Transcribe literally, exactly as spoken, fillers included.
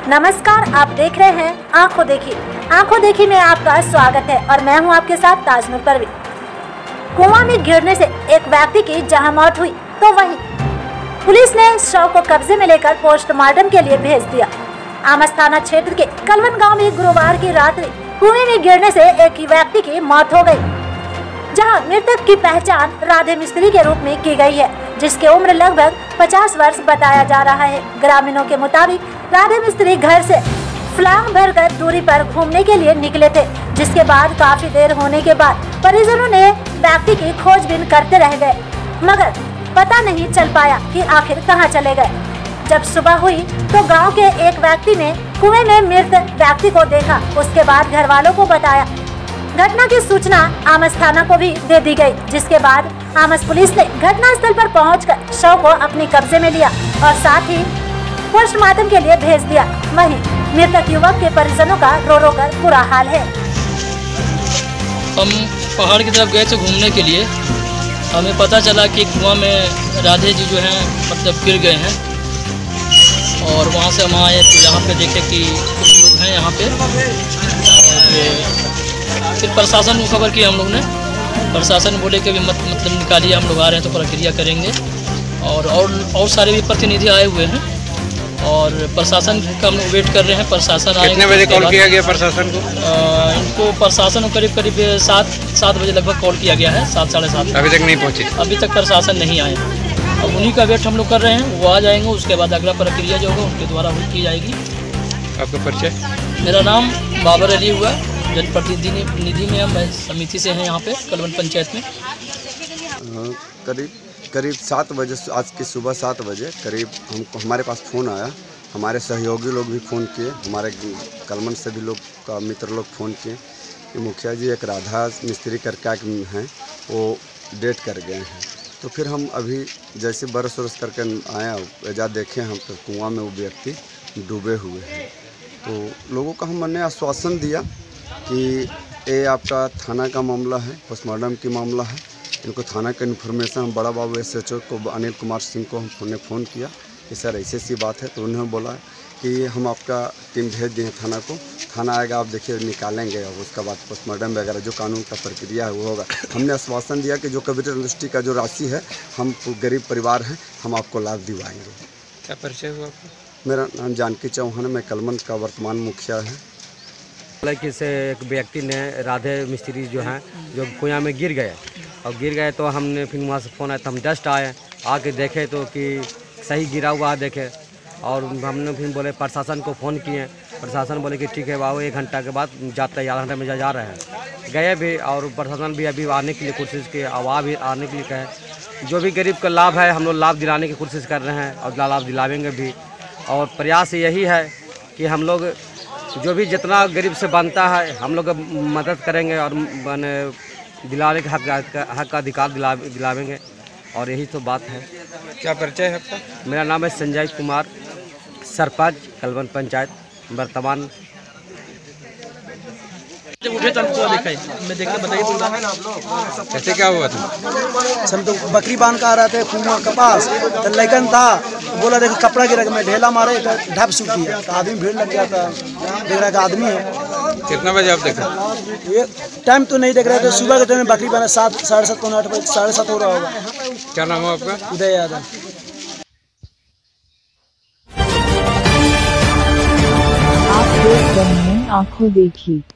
नमस्कार, आप देख रहे हैं आंखों देखी। आंखों देखी में आपका स्वागत है और मैं हूं आपके साथ ताजनुर परवीन। कुआं में गिरने से एक व्यक्ति की जहां मौत हुई तो वहीं पुलिस ने शव को कब्जे में लेकर पोस्टमार्टम के लिए भेज दिया। आमस थाना क्षेत्र के कलवन गांव में गुरुवार की रात्रि कुएं में गिरने से एक ही व्यक्ति की मौत हो गई, जहां मृतक की पहचान राधे मिस्त्री के रूप में की गई है, जिसकी उम्र लगभग पचास वर्ष बताया जा रहा है। ग्रामीणों के मुताबिक राधे मिस्त्री घर से फ्लांग भरकर दूरी पर घूमने के लिए निकले थे, जिसके बाद काफी देर होने के बाद परिजनों ने व्यक्ति की खोजबीन करते रह गए, मगर पता नहीं चल पाया कि आखिर कहां चले गए। जब सुबह हुई तो गांव के एक व्यक्ति ने कुएं में मृत व्यक्ति को देखा। उसके बाद घर वालों को बताया। घटना की सूचना आमस थाना को भी दे दी गई, जिसके बाद आमस पुलिस ने घटनास्थल पर पहुंचकर शव को अपने कब्जे में लिया और साथ ही पोस्टमार्टम के लिए भेज दिया। वहीं मृतक युवक के परिजनों का रो रो कर बुरा हाल है। हम पहाड़ की तरफ गए थे घूमने के लिए। हमें पता चला कि कुआं में राधे जी जो हैं मतलब गिर गए हैं, और वहाँ से हम आए तो यहाँ पे देखे कि कुछ लोग हैं यहाँ पे। और फिर प्रशासन को खबर किया हम लोग ने। प्रशासन बोले कि अभी मत, मतलब निकालिए, हम लोग आ रहे हैं तो प्रक्रिया करेंगे। और और और सारे भी प्रतिनिधि आए हुए हैं और प्रशासन का हम लोग वेट कर रहे हैं। प्रशासन आएंगे। कितने बजे कॉल किया गया प्रशासन को? आ, इनको प्रशासन को करीब करीब सात सात बजे लगभग कॉल किया गया है, सात साढ़े सात। अभी तक नहीं पहुँचे? अभी तक प्रशासन नहीं आए। अब उन्हीं का वेट हम लोग कर रहे हैं, वो आ जाएंगे। उसके बाद अगला प्रक्रिया जो होगा उनके द्वारा की जाएगी। आपका परिचय? मेरा नाम बाबर अली हुआ, जनप्रतिनिधि में हम समिति से हैं यहाँ पे कलवन पंचायत में। करीब करीब सात बजे, आज की सुबह सात बजे करीब हमको हमारे पास फ़ोन आया। हमारे सहयोगी लोग भी फ़ोन किए, हमारे कलमन से भी लोग का मित्र लोग फ़ोन किए कि मुखिया जी एक राधा मिस्त्री करके हैं, वो डेट कर गए हैं। तो फिर हम अभी जैसे बरस वरस करके आया एजा देखे हम तो कुआं में वो व्यक्ति डूबे हुए हैं। तो लोगों का हमने आश्वासन दिया कि ये आपका थाना का मामला है, पोस्टमार्टम की मामला है। इनको थाना का इन्फॉर्मेशन बड़ा बाबू एस एच ओ को अनिल कुमार सिंह को हमने फ़ोन किया कि सर ऐसी ऐसी बात है। तो उन्होंने बोला कि हम आपका टीम भेज दिए थाना को, थाना आएगा, आप देखिए निकालेंगे और उसके बाद पोस्टमार्टम वगैरह जो कानून का प्रक्रिया है वो होगा। हमने आश्वासन दिया कि जो कैपिटल इंडस्ट्री का जो राशि है, हम गरीब परिवार हैं, हम आपको लाभ दिलवाएंगे। क्या परिचय हुआ आपका? मेरा नाम जानकी चौहान है, मैं कलमन का वर्तमान मुखिया है। हालांकि से एक व्यक्ति ने राधे मिस्त्री जो हैं जो कुआं में गिर गए और गिर गए तो हमने फिर वहाँ से फ़ोन आया तो हम जस्ट आए, आके देखे तो कि सही गिरा हुआ देखे। और हमने फिर बोले प्रशासन को फ़ोन किए। प्रशासन बोले कि ठीक है बाबू, एक घंटा के बाद जाते हैं, आधा घंटे में जा जा रहे हैं। गए भी और प्रशासन भी अभी आने के लिए कोशिश की, आवा भी आने के लिए कहे। जो भी गरीब का लाभ है हम लोग लाभ दिलाने की कोशिश कर रहे हैं और लाभ दिलावेंगे भी। और प्रयास यही है कि हम लोग जो भी जितना गरीब से बनता है हम लोग मदद करेंगे और मैंने दिलाने के हक हक का अधिकार दिला दिलावेंगे। और यही तो बात है। क्या परिचय है आपका? मेरा नाम है संजय कुमार, सरपंच कलवन पंचायत वर्तमान। उठे तो हमको दिखाई, मैं देख के बताइए कैसे क्या हुआ था? हम तो बकरी बांध कर आ रहे थे कुआं के पास, तो लड़कन था बोला देखो कपड़ा गिरा, मैं ढेला मारे तो ढप सूखी है, तो आदमी भीड़ लग गया था। देख रहा था आदमी है। कितना बजे आप देखा? ये टाइम तो नहीं देख रहे थे, सुबह के टाइम बकरी बांधा सात साढ़े सात पौने आठ बजे साढ़े सात हो रहा होगा। क्या नाम है आपका? उदय यादव। आप देख रहे हैं आंखों देखी।